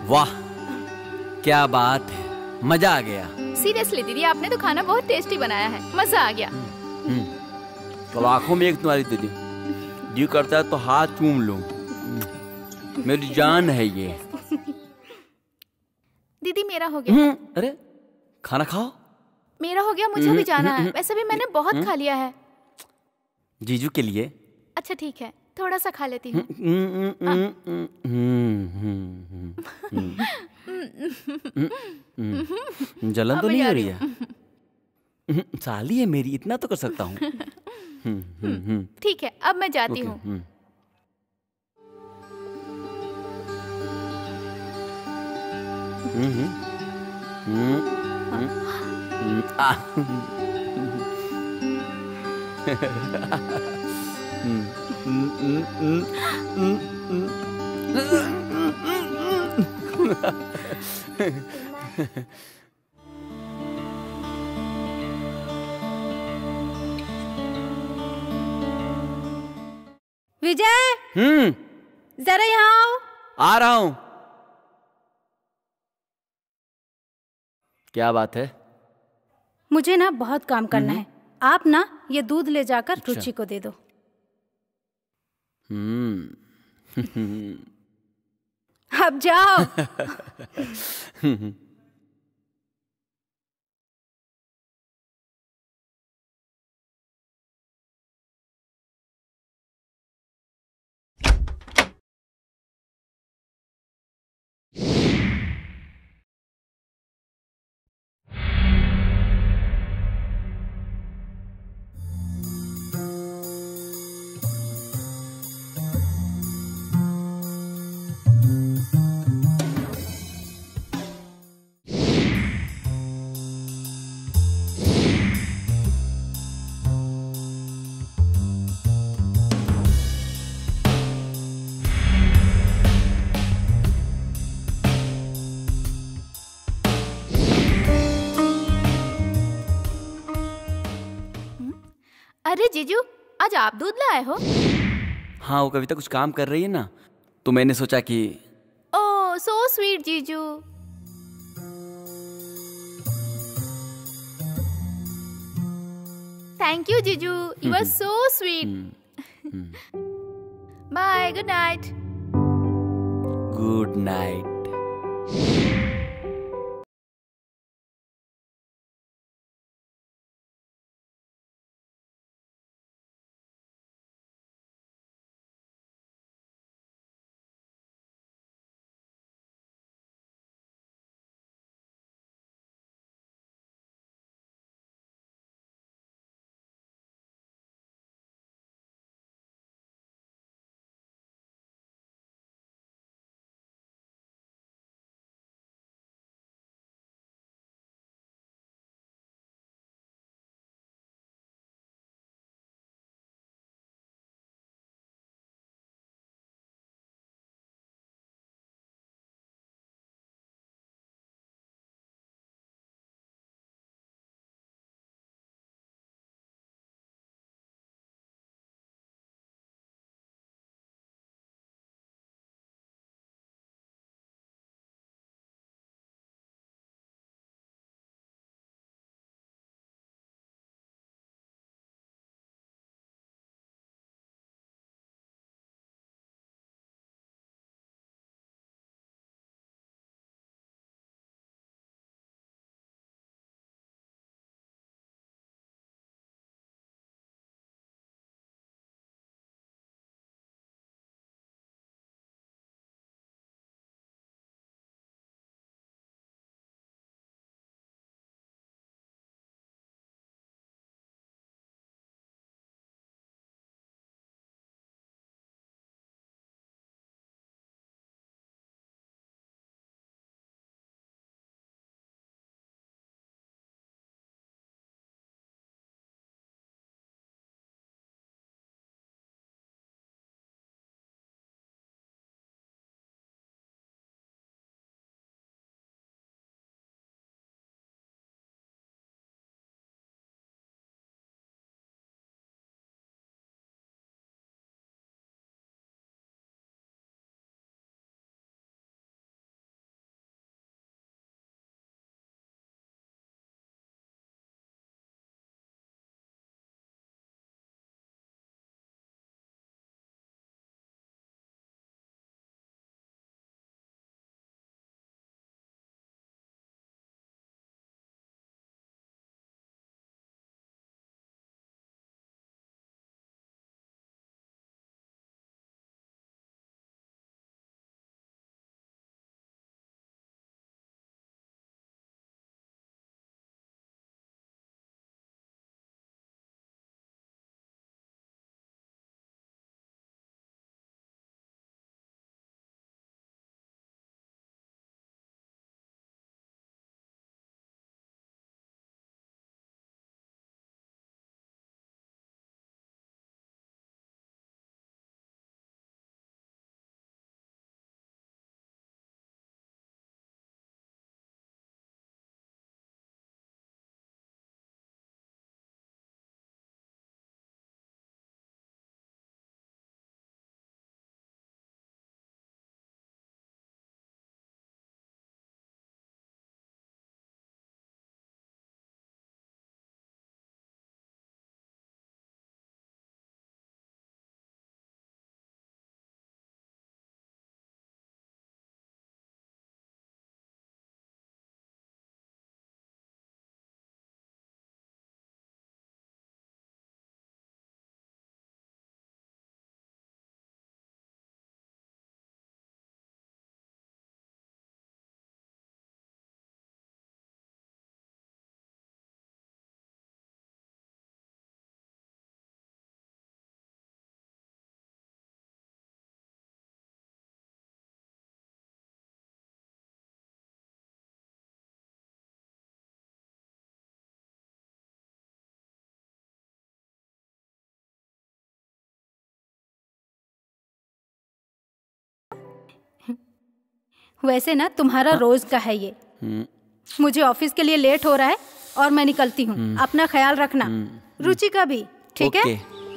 वाह, क्या बात है, मजा आ गया। सीरियसली दीदी, आपने तो खाना बहुत टेस्टी बनाया है, मजा आ गया। तो आंखों में एक तुम्हारी दीदी, जी करता है तो हाथ चूम लूं। मेरी जान है ये। दीदी मेरा हो गया। अरे खाना खाओ। मेरा हो गया, मुझे भी जाना है। वैसे भी मैंने बहुत खा लिया है। जीजू के लिए। अच्छा ठीक है, थोड़ा सा खा लेती हूँ। जलन तो नहीं हो रही है? साली है मेरी, इतना तो कर सकता हूँ। ठीक है, अब मैं जाती हूँ। विजय, जरा यहाँ आओ। आ रहा हूं। क्या बात है? मुझे ना बहुत काम करना है। आप ना ये दूध ले जाकर रुचि को दे दो। अब जाओ। अरे जीजू, आज आप दूध लाए हो? हाँ, वो कविता कुछ काम कर रही है ना, तो मैंने सोचा कि ओह सो स्वीट जीजू। थैंक यू जीजू, you are so sweet. Bye, good night. Good night. वैसे ना तुम्हारा रोज का है ये। मुझे ऑफिस के लिए लेट हो रहा है और मैं निकलती हूँ। अपना ख्याल रखना, रुचि का भी, ठीक है?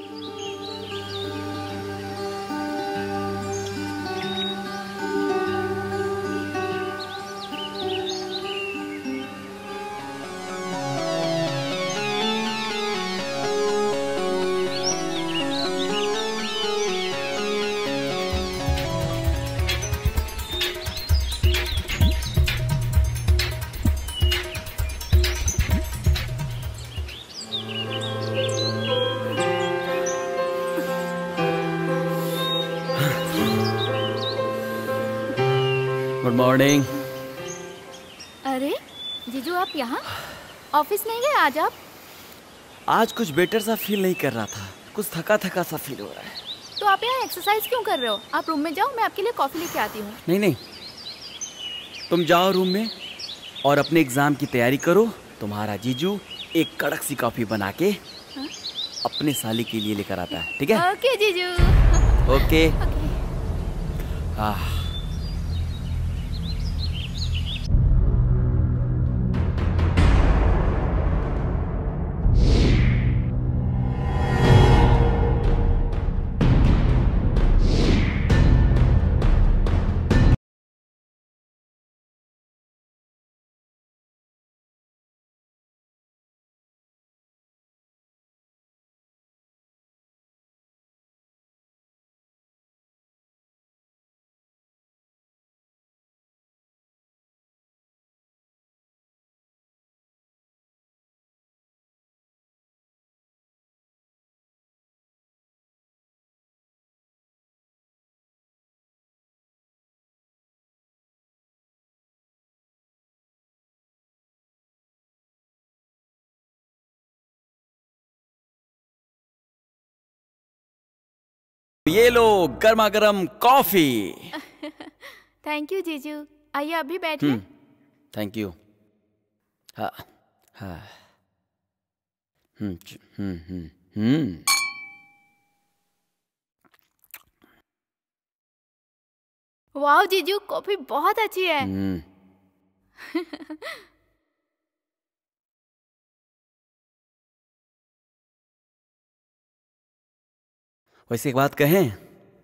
Good morning. अरे जीजू, आप यहाँ? ऑफिस नहीं गए आज आप? आज कुछ बेटर सा फील नहीं कर रहा था, कुछ थका थका सा फील हो रहा है। तो आप यहाँ एक्सरसाइज क्यों कर रहे हो? आप रूम में जाओ, मैं आपके लिए कॉफी लेके आती हूँ। नहीं नहीं, तुम जाओ रूम में और अपने एग्जाम की तैयारी करो। तुम्हारा जीजू एक कड़क सी कॉफी बना के अपने साली के लिए लेकर आता है, ठीक है? ओके जीजू। ओके। ये लो गर्मा गर्म कॉफी। थैंक यू जीजू। आइए अभी बैठिए। Thank you. हाँ हाँ। वाह जीजू, कॉफी बहुत अच्छी है। वैसे एक बात कहें,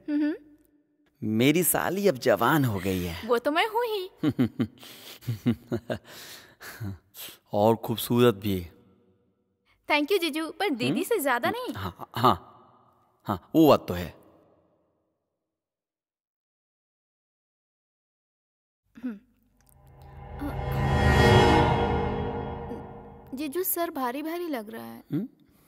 मेरी साली अब जवान हो गई है। वो तो मैं हूँ ही। और खूबसूरत भी। थैंक यू जीजू, पर दीदी से ज्यादा नहीं। हाँ हाँ हाँ, वो बात तो है। जीजू, सर भारी भारी लग रहा है।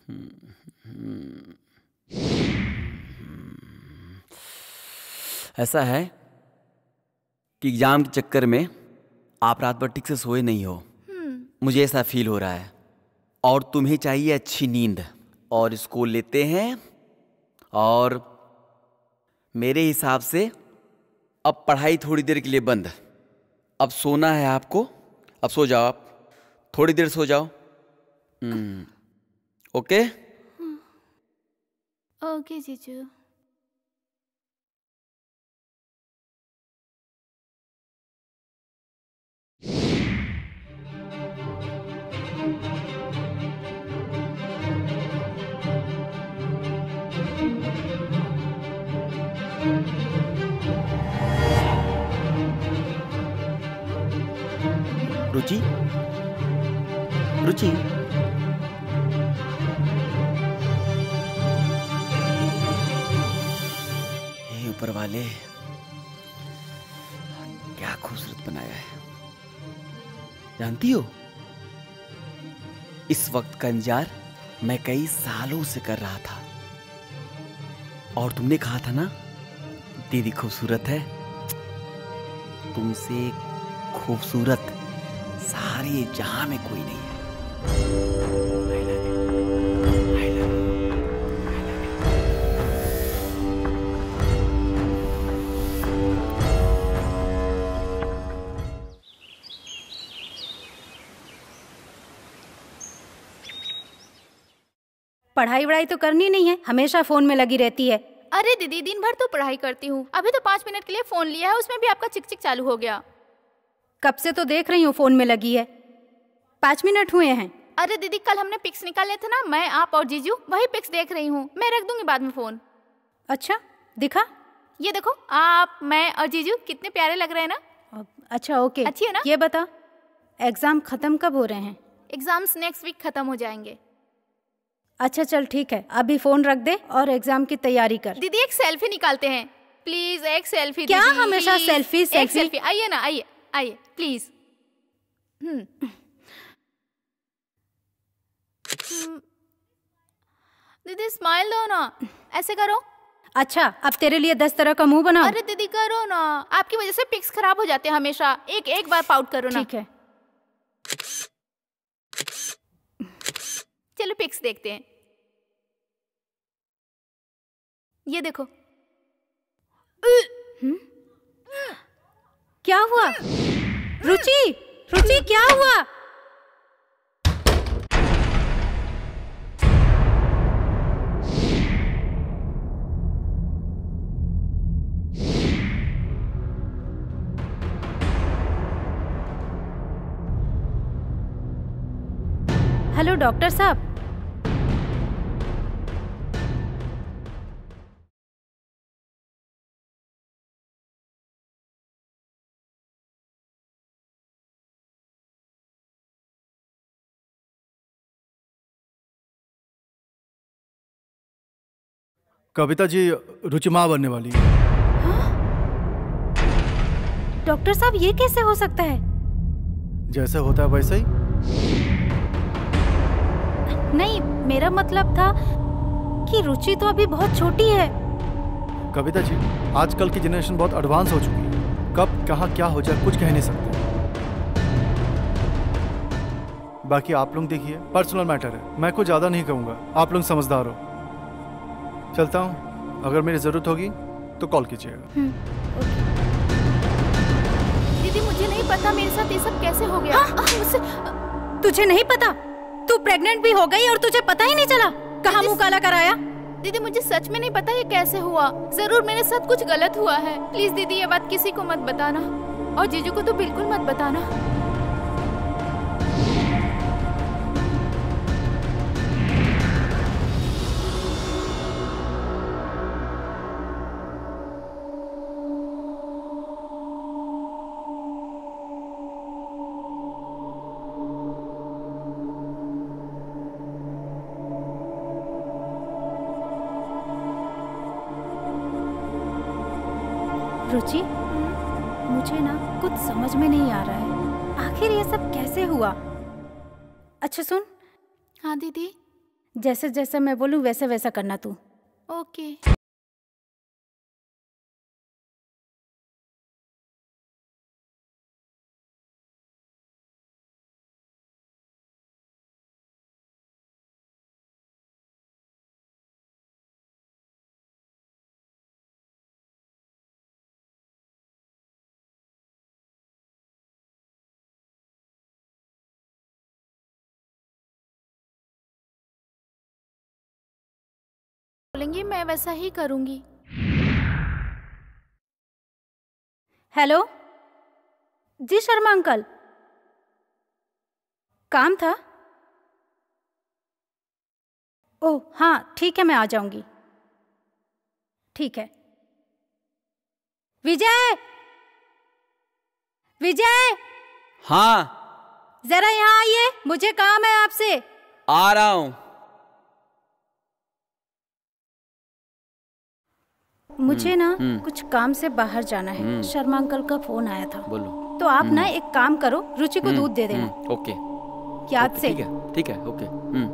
ऐसा है कि एग्जाम के चक्कर में आप रात भर ठीक से सोए नहीं हो। मुझे ऐसा फील हो रहा है। और तुम्हें चाहिए अच्छी नींद, और इसको लेते हैं। और मेरे हिसाब से अब पढ़ाई थोड़ी देर के लिए बंद। अब सोना है आपको। अब सो जाओ, आप थोड़ी देर सो जाओ। ओके ओके जीजू। रुचि, रुचि, हे ऊपर वाले, क्या खूबसूरत बनाया है। जानती हो, इस वक्त का इंतजार मैं कई सालों से कर रहा था। और तुमने कहा था ना, दीदी खूबसूरत है। तुमसे खूबसूरत सारे जहां में कोई नहीं है। पढ़ाई वढ़ाई तो करनी नहीं है, हमेशा फोन में लगी रहती है। अरे दीदी, दिन भर तो पढ़ाई करती हूँ, अभी तो 5 मिनट के लिए फोन लिया है, उसमें भी आपका चिक चिक चालू हो गया। कब से तो देख रही हूँ फोन में लगी है। 5 मिनट हुए हैं। अरे दीदी, कल हमने पिक्स निकाले थे ना, मैं, आप और जीजू, वही पिक्स देख रही हूँ। मैं रख दूंगी बाद में फोन। अच्छा, दिखा। ये देखो, आप, मैं और जीजू कितने प्यारे लग रहे हैं ना। अच्छा, ओके। अच्छी है ना। ये बता, एग्जाम खत्म कब हो रहे हैं? एग्जाम्स नेक्स्ट वीक खत्म हो जाएंगे। अच्छा चल ठीक है, अभी फोन रख दे और एग्जाम की तैयारी कर। दीदी एक सेल्फी निकालते हैं प्लीज, एक सेल्फी। क्या दीदी, हमेशा प्लीज। सेल्फी एक सेल्फी? सेल्फी, आइए ना, आइए आइए प्लीज। दीदी स्माइल दो ना, ऐसे करो। अच्छा, अब तेरे लिए 10 तरह का मुंह बनाऊं? अरे दीदी करो ना, आपकी वजह से पिक्स खराब हो जाते हैं हमेशा। एक बार पाउट करो ना। ठीक है। चलो पिक्स देखते हैं। ये देखो। क्या हुआ? रुचि, रुचि क्या हुआ? हेलो डॉक्टर साहब। कविता जी रुचि माँ बनने वाली है। डॉक्टर साहब, ये कैसे हो सकता है? जैसे होता है वैसे ही। नहीं, मेरा मतलब था कि रुचि तो अभी बहुत छोटी है। कविता जी, आजकल की जनरेशन बहुत एडवांस हो चुकी है, कब कहाँ क्या हो जाए कुछ कह नहीं सकते। बाकी आप लोग देखिए, पर्सनल मैटर है, मैं कुछ ज्यादा नहीं कहूँगा, आप लोग समझदार हो। चलता हूँ, अगर मेरी जरूरत होगी तो कॉल कीजिएगा। दीदी मुझे नहीं पता मेरे साथ ये सब कैसे हो गया। मुझसे तुझे नहीं पता? तू प्रेग्नेंट भी हो गई और तुझे पता ही नहीं चला? कहाँ मुंह काला कराया? दीदी मुझे सच में नहीं पता ये कैसे हुआ। जरूर मेरे साथ कुछ गलत हुआ है। प्लीज दीदी ये बात किसी को मत बताना, और जीजू को तो बिल्कुल मत बताना। रुचि, मुझे ना कुछ समझ में नहीं आ रहा है, आखिर ये सब कैसे हुआ? अच्छा सुन। हाँ दीदी। जैसे जैसे मैं बोलूं वैसे वैसा करना तू। ओके। बोलेंगे मैं वैसा ही करूंगी। हेलो जी, शर्मा अंकल, काम था? ओह हाँ ठीक है, मैं आ जाऊंगी। ठीक है। विजय, विजय, हाँ जरा यहाँ आइए, मुझे काम है आपसे। आ रहा हूँ। मुझे ना कुछ काम से बाहर जाना है। शर्मा अंकल का फोन आया था। बोलो। तो आप ना एक काम करो, रुचि को दूध दे देना। ओके। याद से। ठीक है ओके।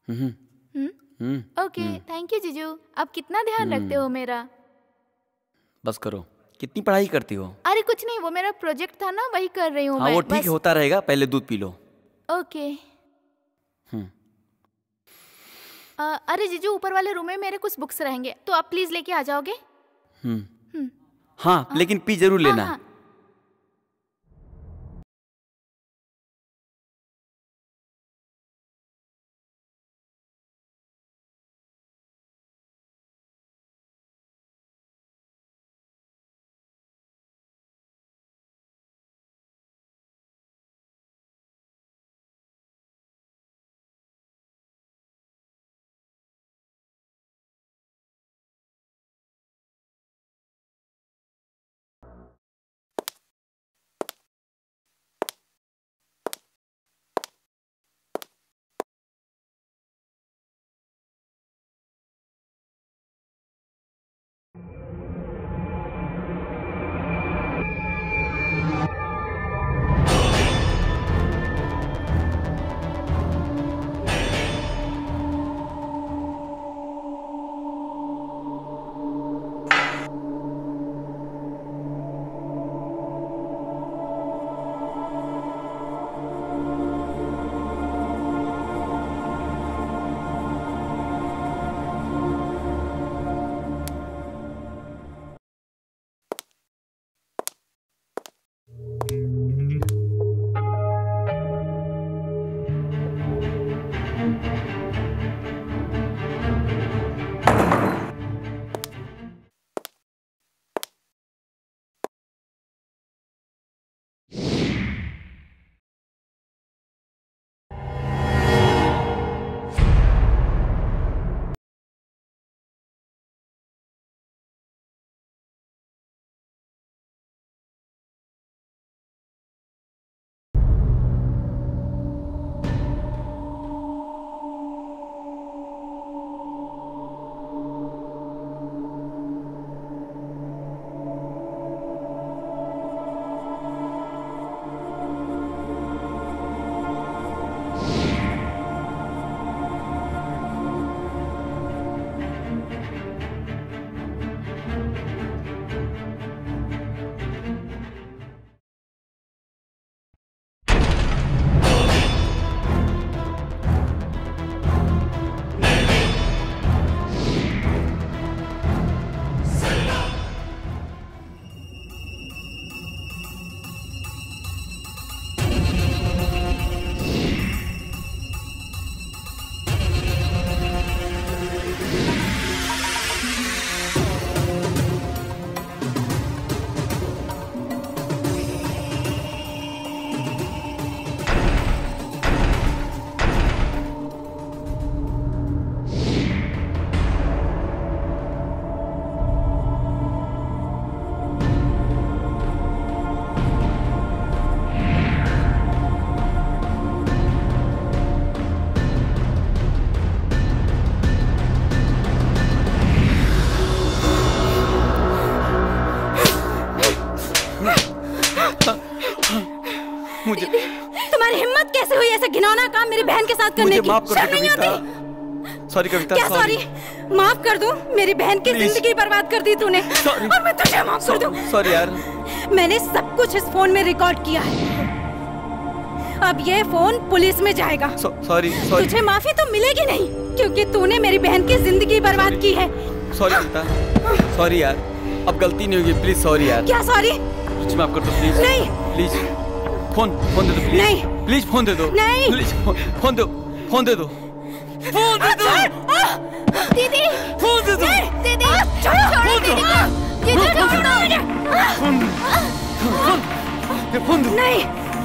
ओके, थैंक यू जीजू। आप कितना ध्यान रखते हो मेरा। बस करो। कितनी पढ़ाई करती हो? अरे कुछ नहीं, वो मेरा प्रोजेक्ट था ना, वही कर रही हूँ। हाँ वो ठीक होता रहेगा, पहले दूध पी लो। ओके। अरे जीजू, ऊपर वाले रूम में मेरे कुछ बुक्स रहेंगे, तो आप प्लीज लेके आ जाओगे? हाँ लेकिन पी जरूर लेना। हाँ। मुझे तुम्हारी हिम्मत कैसे हुई ऐसा घिनौना काम मेरी बहन के साथ करने की? माफ कर शर्म नहीं आती? सॉरी कविता। क्या सॉरी? माफ कर दूं? मेरी बहन की जिंदगी बर्बाद कर दी तूने और मैं तुझे माफ कर दूं? सॉरी यार। मैंने सब कुछ इस फोन में रिकॉर्ड किया है। अब ये फोन पुलिस में जाएगा। सॉरी। तुझे माफी तो मिलेगी नहीं क्योंकि तूने मेरी बहन की जिंदगी बर्बाद की है। सॉरी कविता, सॉरी यार, अब गलती नहीं होगी, प्लीज सॉरी यार। क्या सॉरी? मुझे माफ कर दो प्लीज। नहीं प्लीज फोन दे दो प्लीज। नहीं प्लीज फोन दे दो। नहीं प्लीज फोन दे दो। फोन दे दो दीदी, फोन दे दो दीदी, छोड़ो दीदी को, दीदी छोड़ो। फोन दो। नहीं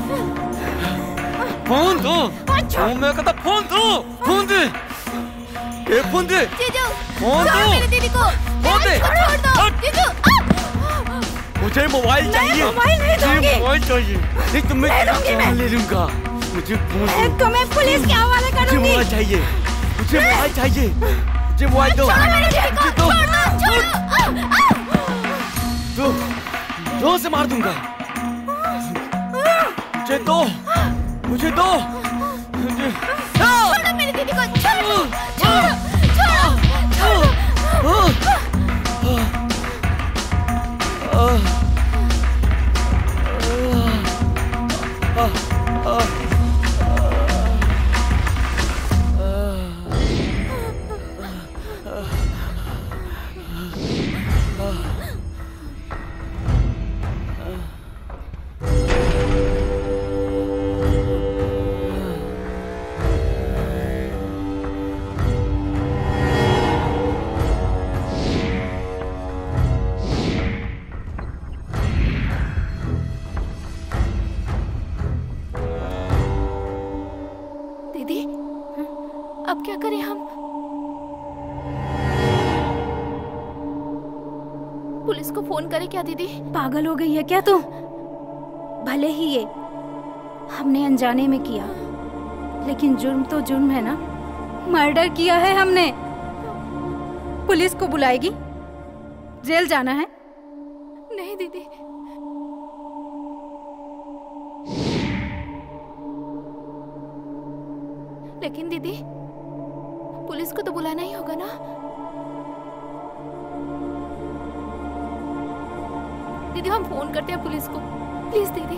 फोन दो। मैं कहता फोन दो। फोन दे। फोन दे। जीजू, फोन दो मेरी दीदी को। फोन दे। छोड़ दो जीजू। मुझे मोबाइल चाहिए। मोबाइल नहीं दूंगी। मोबाइल चाहिए। नहीं तुम्हें ले लूंगा। मुझे फोन तो मैं पुलिस के हवाले करूंगी। मुझे मोबाइल चाहिए। मुझे मोबाइल चाहिए। मुझे मोबाइल दो। छोड़ो मेरी दीदी को, छोड़ो। दो से मार दूंगा। मुझे दो। मुझे दो। छोड़ो मेरी दीदी को, छोड़ो। पुलिस को फोन करे क्या दीदी? पागल हो गई है क्या तू? भले ही ये हमने अनजाने में किया, लेकिन जुर्म तो जुर्म है ना। मर्डर किया है हमने। पुलिस को बुलाएगी? जेल जाना है? नहीं दीदी। लेकिन दीदी पुलिस को तो बुलाना ही होगा ना। दीदी हम फोन करते हैं पुलिस को, प्लीज दीदी।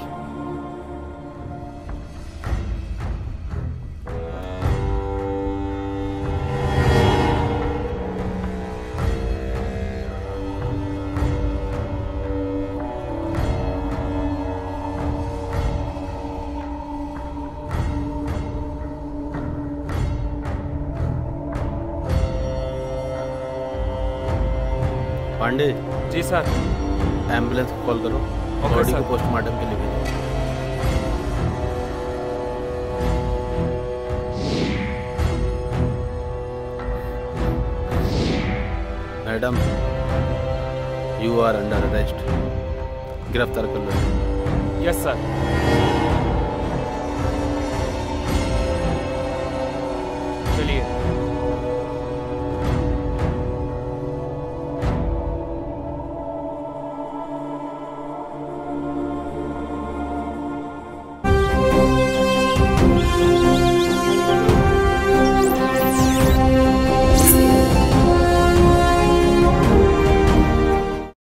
पांडे जी सर। एम्बुलेंस को कॉल करो, बॉडी को पोस्टमार्टम के लिए भेजो। Madam you are under arrest, गिरफ्तार कर लो। Yes sir.